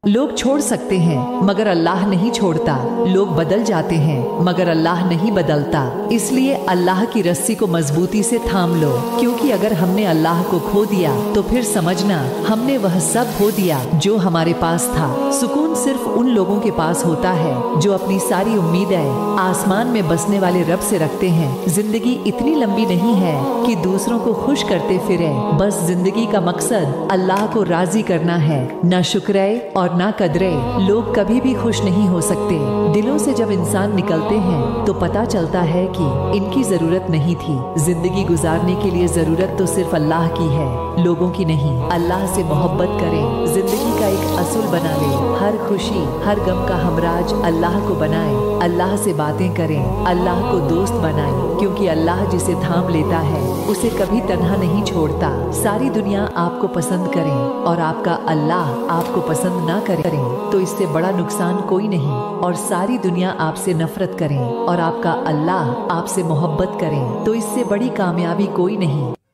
लोग छोड़ सकते हैं मगर अल्लाह नहीं छोड़ता। लोग बदल जाते हैं मगर अल्लाह नहीं बदलता। इसलिए अल्लाह की रस्सी को मजबूती से थाम लो, क्योंकि अगर हमने अल्लाह को खो दिया तो फिर समझना हमने वह सब खो दिया जो हमारे पास था। सुकून सिर्फ उन लोगों के पास होता है जो अपनी सारी उम्मीदें आसमान में बसने वाले रब से रखते हैं। जिंदगी इतनी लंबी नहीं है कि दूसरों को खुश करते फिरे। बस जिंदगी का मकसद अल्लाह को राजी करना है, न शुक्रे और ना कदरे। लोग कभी भी खुश नहीं हो सकते। दिलों से जब इंसान निकलते हैं तो पता चलता है कि इनकी जरूरत नहीं थी। जिंदगी गुजारने के लिए जरूरत तो सिर्फ अल्लाह की है, लोगों की नहीं। अल्लाह से मोहब्बत करें, जिंदगी का एक असूल बना ले। हर खुशी हर गम का हमराज अल्लाह को बनाए। अल्लाह से बातें करें, अल्लाह को दोस्त बनाए, क्योंकि अल्लाह जिसे थाम लेता है उसे कभी तन्हा नहीं छोड़ता। सारी दुनिया आपको पसंद करें और आपका अल्लाह आपको पसंद ना करें तो इससे बड़ा नुकसान कोई नहीं। और सारी दुनिया आपसे नफरत करें और आपका अल्लाह आपसे मोहब्बत करें तो इससे बड़ी कामयाबी कोई नहीं।